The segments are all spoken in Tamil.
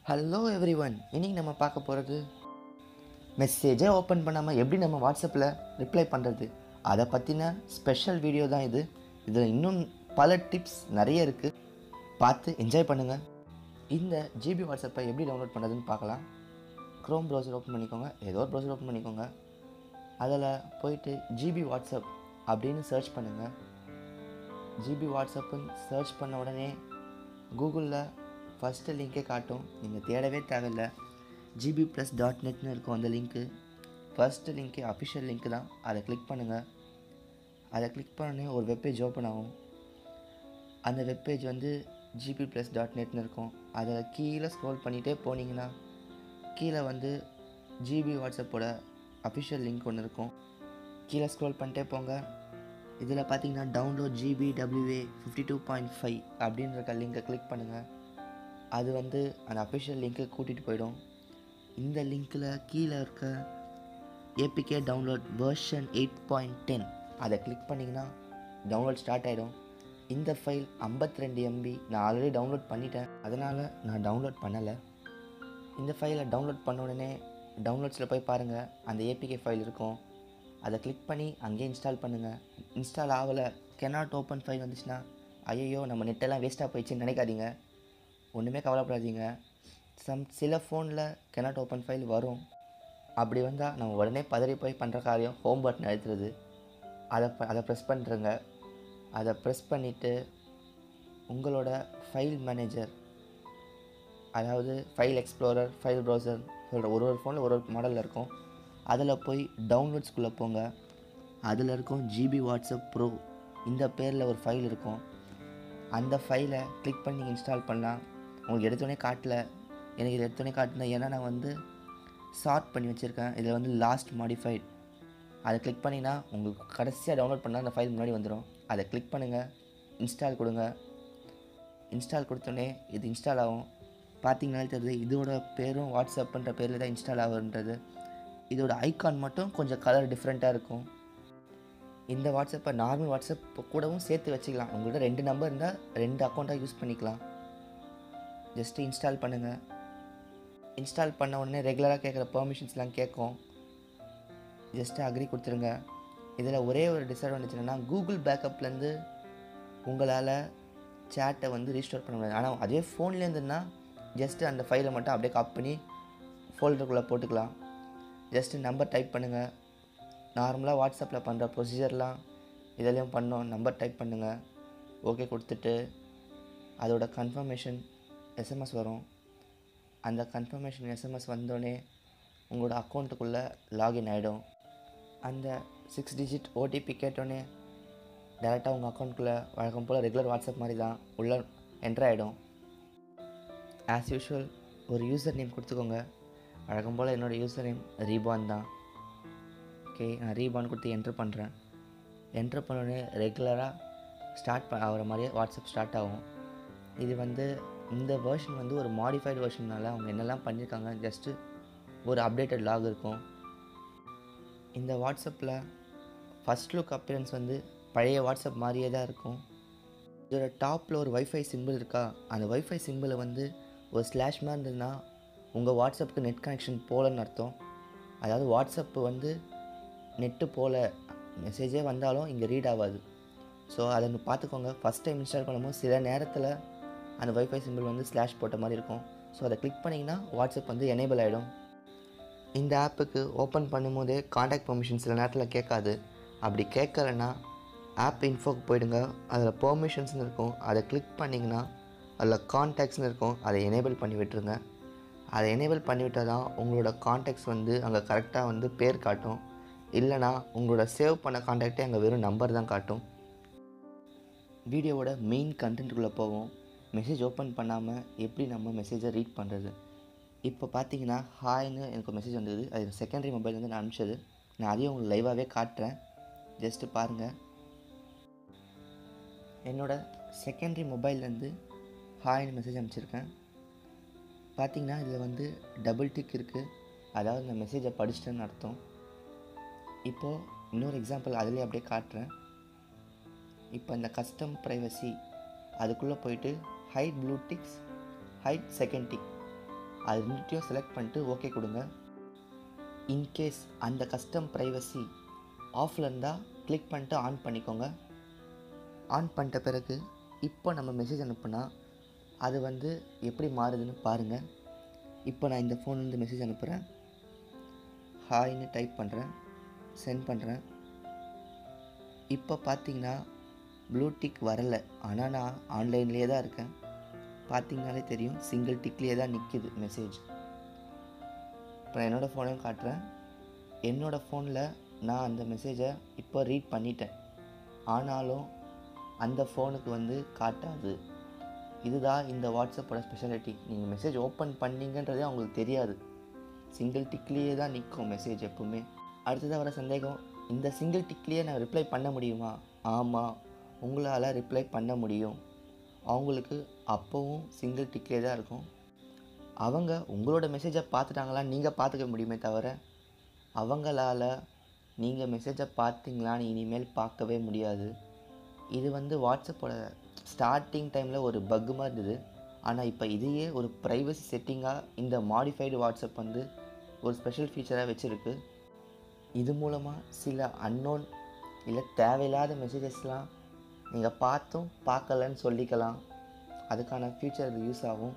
ஹலோ எவ்ரிவன், இன்னைக்கு நம்ம பார்க்க போகிறது மெசேஜே ஓப்பன் பண்ணாமல் எப்படி நம்ம வாட்ஸ்அப்பில் ரிப்ளை பண்ணுறது, அதை பற்றின ஸ்பெஷல் வீடியோ தான் இது. இதில் இன்னும் பல டிப்ஸ் நிறைய இருக்குது, பார்த்து என்ஜாய் பண்ணுங்கள். இந்த ஜிபி வாட்ஸ்அப்பை எப்படி டவுன்லோட் பண்ணுறதுன்னு பார்க்கலாம். க்ரோம் ப்ரௌசர் ஓப்பன் பண்ணிக்கோங்க, ஏதோ ஒரு ப்ரௌசர் ஓப்பன் பண்ணிக்கோங்க. அதில் போயிட்டு ஜிபி வாட்ஸ்அப் அப்படின்னு சர்ச் பண்ணுங்கள். ஜிபி வாட்ஸ்அப்புன்னு சர்ச் பண்ண உடனே கூகுளில் ஃபஸ்ட்டு லிங்க்கே காட்டும், நீங்கள் தேடவே தேவையில்லை. gbplus.netனு இருக்கும் அந்த link. First link official link தான். அதை கிளிக் பண்ணுங்கள். அதை கிளிக் பண்ணோடனே ஒரு வெப்பேஜ் ஓப்பன் ஆகும். அந்த வெப்பேஜ் gbplus.netனு இருக்கும். அதை கீழே ஸ்க்ரோல் பண்ணிகிட்டே போனீங்கன்னா கீழே ஜிபி வாட்ஸ்அப்போட அஃபிஷியல் லிங்க் ஒன்று இருக்கும். கீழே ஸ்க்ரோல் பண்ணிட்டே போங்க. இதில் பார்த்தீங்கன்னா டவுன்லோட் GBWA 52.5 அப்படின்ற லிங்கை கிளிக் பண்ணுங்கள். அது அந்த அஃபிஷியல் லிங்க்கு கூட்டிகிட்டு போயிடும். இந்த லிங்க்கில் கீழே இருக்க ஏபிகே டவுன்லோட் வெர்ஷன் 8.10 அதை கிளிக் பண்ணிங்கன்னா டவுன்லோட் ஸ்டார்ட் ஆகிடும். இந்த ஃபைல் 52 MB. நான் ஆல்ரெடி டவுன்லோட் பண்ணிட்டேன், அதனால் நான் டவுன்லோட் பண்ணலை. இந்த ஃபைலை டவுன்லோட் பண்ண உடனே டவுன்லோட்ஸில் போய் பாருங்கள், அந்த ஏபிகே ஃபைல் இருக்கும். அதை கிளிக் பண்ணி அங்கேயே இன்ஸ்டால் பண்ணுங்கள். இன்ஸ்டால் ஆகலை, cannot ஓப்பன் ஃபைல் வந்துச்சுன்னா ஐயோ நம்ம நெட்டெல்லாம் வேஸ்ட்டாக போயிடுச்சுன்னு நினைக்காதீங்க. ஒன்றுமே கவலைப்படாதீங்க. சில ஃபோனில் cannot ஓப்பன் ஃபைல் வரும். அப்படி வந்தால் நம்ம உடனே பதறி போய் பண்ணுற காரியம் ஹோம் பட்டன் அழுத்துறது. அதை ப்ரெஸ் பண்ணுறங்க. அதை ப்ரெஸ் பண்ணிவிட்டு உங்களோட ஃபைல் மேனேஜர், அதாவது ஃபைல் எக்ஸ்ப்ளோரர், ஃபைல் ப்ரௌசர் சொல்கிற ஒரு ஃபோனில் ஒரு மாடலில் இருக்கும். அதில் போய் டவுன்லோட்ஸ்குள்ளே போங்க. அதில் இருக்கும் ஜிபி வாட்ஸ்அப் ப்ரோ இந்த பேரில் ஒரு ஃபைல் இருக்கும். அந்த ஃபைலை கிளிக் பண்ணி இன்ஸ்டால் பண்ணலாம். உங்களுக்கு எடுத்தோடனே காட்டல, எனக்கு இது எடுத்தோடனே காட்டினேன் ஏன்னா நான் சார்ட் பண்ணி வச்சுருக்கேன். இதில் லாஸ்ட் மாடிஃபைட் அதை கிளிக் பண்ணிங்கன்னா உங்களுக்கு கடைசியாக டவுன்லோட் பண்ணால் அந்த ஃபைல் முன்னாடி வந்துடும். அதை கிளிக் பண்ணுங்கள், இன்ஸ்டால் கொடுங்க. இன்ஸ்டால் கொடுத்தோடனே இது இன்ஸ்டால் ஆகும். பார்த்தீங்கனாலே தெரியுது, இதோட பேரும் வாட்ஸ்அப்புன்ற பேரில் தான் இன்ஸ்டால் ஆகுன்றது. இதோட ஐகான் மட்டும் கொஞ்சம் கலர் டிஃப்ரெண்ட்டாக இருக்கும். இந்த வாட்ஸ்அப்பை நார்மல் வாட்ஸ்அப் கூடவும் சேர்த்து வச்சுக்கலாம். உங்கள்கிட்ட 2 நம்பர் இருந்தால் 2 அக்கௌண்ட்டாக யூஸ் பண்ணிக்கலாம். ஜஸ்ட்டு இன்ஸ்டால் பண்ணுங்கள். இன்ஸ்டால் பண்ண உடனே ரெகுலராக கேட்குற பெர்மிஷன்ஸ்லாம் கேட்கும். ஜஸ்ட்டு அக்ரி கொடுத்துருங்க. இதில் ஒரே ஒரு டிஸ்அட்வான்டேஜ் என்னென்னா, கூகுள் பேக்கப்லேருந்து உங்களால் சேட்டை ரீஸ்டோர் பண்ண முடியாது. ஆனால் அதே ஃபோன்லேருந்துன்னா ஜஸ்ட்டு அந்த ஃபைலை மட்டும் அப்படியே காப்பி பண்ணி ஃபோல்டருக்குள்ளே போட்டுக்கலாம். ஜஸ்ட்டு நம்பர் டைப் பண்ணுங்கள். நார்மலாக வாட்ஸ்அப்பில் பண்ணுற ப்ரொசீஜர்லாம் இதெல்லாம் பண்ணோம். நம்பர் டைப் பண்ணுங்கள், ஓகே கொடுத்துட்டு அதோட கன்ஃபர்மேஷன் எஸ்எம்எஸ் வரும். அந்த கன்ஃபர்மேஷன் எஸ்எம்எஸ் வந்தோடனே உங்களோட அக்கௌண்ட்டுக்குள்ளே லாகின் ஆகிடும். அந்த 6 டிஜிட் ஓடிபி கேட்டோடனே டேரெக்டாக உங்கள் அக்கௌண்ட்டுக்குள்ளே வழக்கம் போல் ரெகுலர் வாட்ஸ்அப் மாதிரி தான் உள்ளே என்ட்ரு ஆகிடும். ஆஸ் யூஷுவல் ஒரு யூசர் நேம் கொடுத்துக்கோங்க. வழக்கம் போல் என்னோடய யூசர் நேம் ரீபான் தான். ஓகே, நான் ரீபான் கொடுத்து என்ட்ரு பண்ணுறேன். என்ட்ரு பண்ணோடனே ரெகுலராக ஸ்டார்ட் ஆகிற மாதிரியே வாட்ஸ்அப் ஸ்டார்ட் ஆகும். இது இந்த வேர்ஷன் ஒரு மாடிஃபைடு வேர்ஷனால் அவங்க என்னெல்லாம் பண்ணியிருக்காங்க, ஜஸ்ட்டு ஒரு அப்டேட்டட் லாக் இருக்கும். இந்த வாட்ஸ்அப்பில் ஃபஸ்ட் லுக் அப்பியரன்ஸ் பழைய வாட்ஸ்அப் மாதிரியே தான் இருக்கும். இதோட டாப்பில் ஒரு வைஃபை சிம்பிள் இருக்கா, அந்த வைஃபை சிம்பிளை ஒரு ஸ்லாஷ் மாதிரி இருந்ததுன்னா உங்கள் வாட்ஸ்அப்புக்கு நெட் கனெக்ஷன் போகலன்னு அர்த்தம். அதாவது வாட்ஸ்அப்பு நெட்டு போல் மெசேஜே வந்தாலும் இங்கே ரீட் ஆகாது. ஸோ அதை பார்த்துக்கோங்க. ஃபஸ்ட் டைம் இன்ஸ்டால் பண்ணும்போது சில நேரத்தில் அந்த வைஃபை சிம்பிள் ஸ்லாஷ் போட்ட மாதிரி இருக்கும். ஸோ அதை கிளிக் பண்ணிங்கன்னா வாட்ஸ்அப் எனேபிள் ஆகிடும். இந்த ஆப்புக்கு ஓப்பன் பண்ணும்போதே காண்டாக்ட் பெர்மிஷன் சில நேரத்தில் கேட்காது. அப்படி கேட்கலன்னா ஆப் இன்ஃபோக்கு போயிடுங்க. அதில் பெர்மிஷன்ஸ்னு இருக்கும், அதை கிளிக் பண்ணிங்கன்னா அதில் கான்டாக்ட்ஸ்னு இருக்கும், அதை எனேபிள் பண்ணி விட்டுருங்க. அதை எனேபிள் பண்ணிவிட்டால் தான் உங்களோட கான்டாக்ட்ஸ் அங்கே கரெக்டாக பேர் காட்டும். இல்லைனா உங்களோட சேவ் பண்ண கான்டாக்டே அங்கே வெறும் நம்பர் தான் காட்டும். வீடியோவோட மெயின் கண்டென்ட்டுக்குள்ளே போவோம். மெசேஜ் ஓப்பன் பண்ணாமல் எப்படி நம்ம மெசேஜை ரீட் பண்ணுறது. இப்போ பார்த்தீங்கன்னா ஹாய்னு எனக்கு மெசேஜ் வந்தது. அது செகண்டரி மொபைல் நான் அனுப்பிச்சது. நான் அதையும் உங்களுக்கு லைவாகவே காட்டுறேன், ஜஸ்ட்டு பாருங்கள். என்னோடய செகண்டரி மொபைல்லேருந்து ஹாய்னு மெசேஜ் அனுப்பிச்சிருக்கேன். பார்த்தீங்கன்னா இதில் டபுள் டிக் இருக்குது, அதாவது இந்த மெசேஜை படிச்சிட்டேன்னு அர்த்தம். இப்போது இன்னொரு எக்ஸாம்பிள் அதிலே அப்படியே காட்டுறேன். இப்போ இந்த கஸ்டம் ப்ரைவசி அதுக்குள்ளே போயிட்டு hide blue ticks, hide second tick அது ரெண்டுத்தையும் செலக்ட் பண்ணிட்டு ஓகே கொடுங்க. இன்கேஸ் அந்த கஸ்டம் ப்ரைவசி ஆஃபில் இருந்தால் கிளிக் பண்ணிட்டு ஆன் பண்ணிக்கோங்க. ஆன் பண்ணிட்ட பிறகு இப்போ நம்ம மெசேஜ் அனுப்புனா அது வந்து எப்படி மாறுதுன்னு பாருங்கள். இப்போ நான் இந்த ஃபோன்லேருந்து மெசேஜ் அனுப்புகிறேன். ஹாய்னு டைப் பண்ணுறேன், சென்ட் பண்ணுறேன். இப்போ பார்த்தீங்கன்னா ப்ளூ டிக் வரலை, ஆனால் நான் ஆன்லைன்லேயே தான் இருக்கேன். பார்த்தீங்கனாலே தெரியும், சிங்கிள் டிக்லேயே தான் நிற்கிது மெசேஜ். இப்போ நான் என்னோடய ஃபோனையும் காட்டுறேன். என்னோடய ஃபோனில் நான் அந்த மெசேஜை இப்போ ரீட் பண்ணிட்டேன், ஆனாலும் அந்த ஃபோனுக்கு வந்து காட்டாது. இதுதான் இந்த வாட்ஸ்அப்போட ஸ்பெஷாலிட்டி. நீங்கள் மெசேஜ் ஓப்பன் பண்ணிங்கன்றதே அவங்களுக்கு தெரியாது, சிங்கிள் டிக்லேயே தான் நிற்கும் மெசேஜ் எப்போவுமே. அடுத்ததாக வர சந்தேகம், இந்த சிங்கிள் டிக்லேயே நான் ரிப்ளை பண்ண முடியுமா? ஆமாம், உங்களால் ரிப்ளை பண்ண முடியும். அவங்களுக்கு அப்போவும் சிங்கிள் டிக்லேயே தான் இருக்கும். அவங்க உங்களோட மெசேஜை பார்த்துட்டாங்களான்னு நீங்கள் பார்த்துக்க முடியுமே தவிர அவங்களால் நீங்கள் மெசேஜை பார்த்தீங்களான்னு இனிமேல் பார்க்கவே முடியாது. இது வந்து வாட்ஸ்அப்போட ஸ்டார்டிங் டைமில் ஒரு பக் மாதிரி இருந்தது. ஆனால் இப்போ இதையே ஒரு ப்ரைவசி செட்டிங்காக இந்த மாடிஃபைடு வாட்ஸ்அப் வந்து ஒரு ஸ்பெஷல் ஃபீச்சராக வச்சுருக்கு. இது மூலமாக சில அன்னோன் இல்லை தேவையில்லாத மெசேஜஸ்லாம் நீங்கள் பார்த்தும் பார்க்கலன்னு சொல்லிக்கலாம். அதுக்கான ஃபியூச்சர் இது யூஸ் ஆகும்.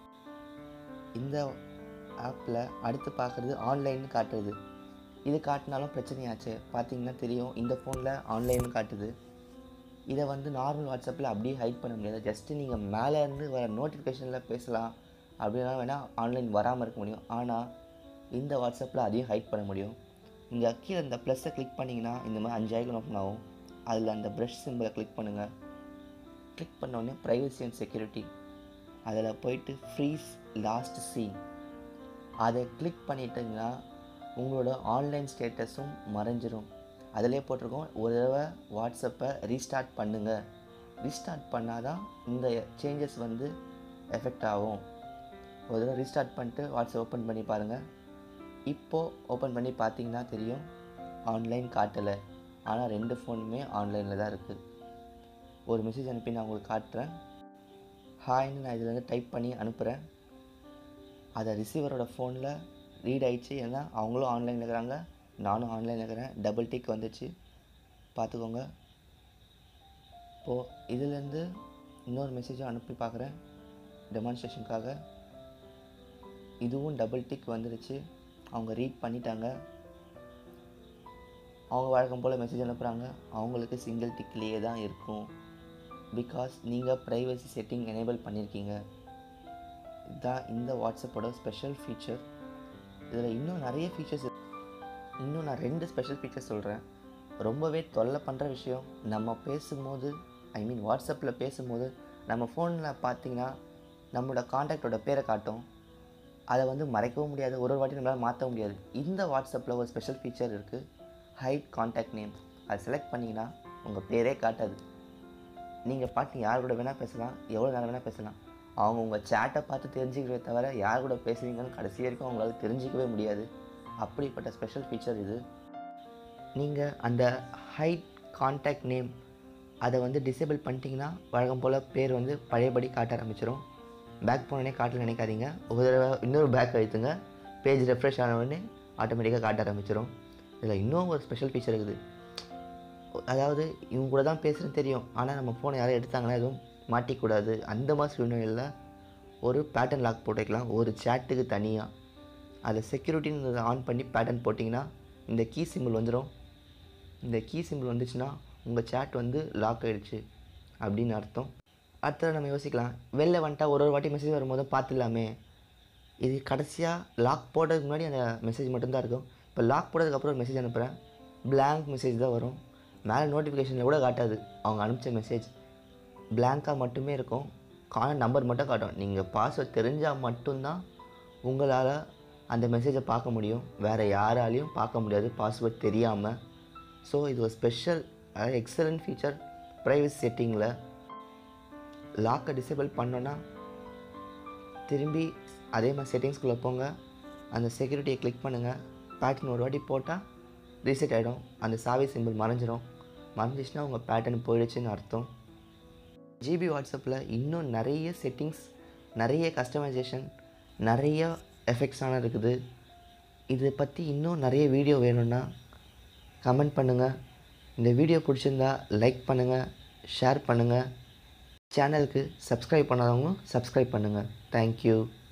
இந்த ஆப்பில் அடுத்து பார்க்குறது ஆன்லைன்னு காட்டுறது. இது காட்டினாலும் பிரச்சனையாச்சு. பார்த்தீங்கன்னா தெரியும், இந்த ஃபோனில் ஆன்லைன்னு காட்டுது. இதை வந்து நார்மல் வாட்ஸ்அப்பில் அப்படியே ஹைட் பண்ண முடியாது. ஜஸ்ட்டு நீங்கள் மேலே இருந்து வர நோட்டிஃபிகேஷனில் பேசலாம் அப்படின்னா வேணால் ஆன்லைன் வராமல் இருக்க முடியும். ஆனால் இந்த வாட்ஸ்அப்பில் அதையும் ஹைட் பண்ண முடியும். இங்கே கீழே இந்த ப்ளஸ்ஸை கிளிக் பண்ணிங்கன்னா இந்த மாதிரி 5 ஐக்கன் ஓப்பன் ஆகும். அதில் அந்த ப்ரஷ் சிம்பிளை கிளிக் பண்ணுங்கள். கிளிக் பண்ணோடனே ப்ரைவசி அண்ட் செக்யூரிட்டி, அதில் போயிட்டு ஃப்ரீஸ் லாஸ்ட் சீன் அதை கிளிக் பண்ணிட்டீங்கன்னா உங்களோட ஆன்லைன் ஸ்டேட்டஸும் மறைஞ்சிரும். அதிலே போட்டிருக்கோம், ஒரு தடவை வாட்ஸ்அப்பை ரீஸ்டார்ட் பண்ணுங்கள். ரீஸ்டார்ட் பண்ணால் தான் இந்த சேஞ்சஸ் வந்து எஃபெக்ட் ஆகும். ஒரு தடவை ரீஸ்டார்ட் பண்ணிட்டு வாட்ஸ்அப் ஓப்பன் பண்ணி பாருங்கள். இப்போது ஓப்பன் பண்ணி பார்த்தீங்கன்னா தெரியும், ஆன்லைன் காட்டலை. ஆனால் 2 ஃபோனுமே ஆன்லைனில் தான் இருக்குது. ஒரு மெசேஜ் அனுப்பி நான் உங்களுக்கு காட்டுறேன். ஹாய்னு நான் இதில் வந்து டைப் பண்ணி அனுப்புகிறேன். அதை ரிசீவரோட ஃபோனில் ரீட் ஆகிடுச்சு. ஏன்னா அவங்களும் ஆன்லைனில் இருக்கிறாங்க, நானும் ஆன்லைனில் இருக்கிறேன். டபுள் டிக் வந்துச்சு, பார்த்துக்கோங்க. இப்போது இதிலேருந்து இன்னொரு மெசேஜும் அனுப்பி பார்க்குறேன் டெமான்ஸ்ட்ரேஷனுக்காக. இதுவும் டபுள் டிக் வந்துடுச்சு, அவங்க ரீட் பண்ணிட்டாங்க. அவங்க வழக்கம் போல் மெசேஜ் அனுப்புகிறாங்க. அவங்களுக்கு சிங்கிள் டிக்லேயே தான் இருக்கும். பிகாஸ் நீங்கள் ப்ரைவசி செட்டிங் எனேபிள் பண்ணியிருக்கீங்க. இதுதான் இந்த வாட்ஸ்அப்போட ஸ்பெஷல் ஃபீச்சர். இதில் இன்னும் நிறைய ஃபீச்சர்ஸ். இன்னும் நான் 2 ஸ்பெஷல் ஃபீச்சர்ஸ் சொல்கிறேன். ரொம்பவே தொல்லை பண்ணுற விஷயம், நம்ம பேசும்போது வாட்ஸ்அப்பில் பேசும்போது நம்ம ஃபோனில் பார்த்திங்கன்னா நம்மளோட காண்டாக்டோட பேரை காட்டும். அதை வந்து மறைக்கவும் முடியாது, ஒரு வாட்டி நம்மளால் மாற்ற முடியாது. இந்த வாட்ஸ்அப்பில் ஒரு ஸ்பெஷல் ஃபீச்சர் இருக்குது, ஹைட் காண்டாக்ட் நேம். அதை செலக்ட் பண்ணிங்கன்னா உங்கள் பேரே காட்டாது. நீங்கள் பாட்டு யார் கூட வேணால் பேசலாம், எவ்வளோ நேரம் வேணால் பேசலாம். அவங்க உங்கள் சேட்டை பார்த்து தெரிஞ்சுக்கிறத தவிர யார் கூட பேசுவீங்கன்னு கடைசி வரைக்கும் அவங்களால தெரிஞ்சிக்கவே முடியாது. அப்படிப்பட்ட ஸ்பெஷல் ஃபீச்சர் இது. நீங்கள் அந்த ஹைட் காண்டாக்ட் நேம் அதை வந்து டிசேபிள் பண்ணிட்டீங்கன்னா வழக்கம் போல் பேர் வந்து பழையபடி காட்ட ஆரம்பிச்சிடும். பேக் போனோடனே காட்டல நினைக்காதீங்க. ஒரு தடவை இன்னொரு பேக் அழுத்துங்க, பேஜ் ரெஃப்ரெஷ் ஆன உடனே ஆட்டோமேட்டிக்காக காட்ட ஆரம்பிச்சிடும். இதில் இன்னும் ஒரு ஸ்பெஷல் ஃபீச்சர் இருக்குது. அதாவது இவங்க கூட தான் பேசுகிறேன்னு தெரியும், ஆனால் நம்ம ஃபோனை யாரும் எடுத்தாங்கன்னா எதுவும் மாட்டிக்கூடாது. அந்த மாதிரி சூழ்நிலையில் ஒரு பேட்டர்ன் லாக் போட்டுக்கலாம், ஒரு சேட்டுக்கு தனியாக. அதை செக்யூரிட்டின்னு ஆன் பண்ணி பேட்டர்ன் போட்டிங்கன்னா இந்த கீ சிம்பிள் வந்துடும். இந்த கீ சிம்பிள் வந்துச்சுன்னா உங்கள் சேட் வந்து லாக் ஆகிடுச்சு அப்படின்னு அர்த்தம். அடுத்தது நம்ம யோசிக்கலாம், வெளில வந்துட்டால் ஒரு வாட்டி மெசேஜ் வரும்போது பார்த்துடலாமே. இது கடைசியாக லாக் போடுறதுக்கு முன்னாடி அந்த மெசேஜ் மட்டும்தான் இருக்கும். இப்போ லாக் போடுறதுக்கப்புறம் ஒரு மெசேஜ் அனுப்புகிறேன், பிளாங்க் மெசேஜ் தான் வரும். மேலே நோட்டிஃபிகேஷனில் கூட காட்டாது அவங்க அனுப்பிச்ச மெசேஜ், பிளாங்காக மட்டுமே இருக்கும். நம்பர் மட்டும் காட்டும். நீங்கள் பாஸ்வேர்ட் தெரிஞ்சால் மட்டும்தான் உங்களால் அந்த மெசேஜை பார்க்க முடியும், வேறு யாராலையும் பார்க்க முடியாது பாஸ்வேர்ட் தெரியாமல். ஸோ இது ஒரு ஸ்பெஷல் எக்ஸலண்ட் ஃபீச்சர் ப்ரைவசி செட்டிங்கில். லாக்கை டிசேபிள் பண்ணோன்னா திரும்பி அதே மாதிரி செட்டிங்ஸ்குள்ளே போங்க, அந்த செக்யூரிட்டியை கிளிக் பண்ணுங்கள், பேட்டர்ன் ஒரு வாட்டி போட்டால் ரீசெட் ஆகிடும், அந்த சாவி சிம்பிள் மறைஞ்சிடும். மறைஞ்சிச்சுன்னா உங்கள் பேட்டர்ன் போயிடுச்சுன்னு அர்த்தம். ஜிபி வாட்ஸ்அப்பில் இன்னும் நிறைய செட்டிங்ஸ், நிறைய கஸ்டமைசேஷன், நிறைய எஃபெக்ட்ஸான இருக்குது. இதை பற்றி இன்னும் நிறைய வீடியோ வேணும்னா கமெண்ட் பண்ணுங்கள். இந்த வீடியோ பிடிச்சிருந்தா லைக் பண்ணுங்கள், ஷேர் பண்ணுங்கள். சேனலுக்கு சப்ஸ்கிரைப் பண்ணாதவங்களும் சப்ஸ்கிரைப் பண்ணுங்கள். தேங்க்யூ.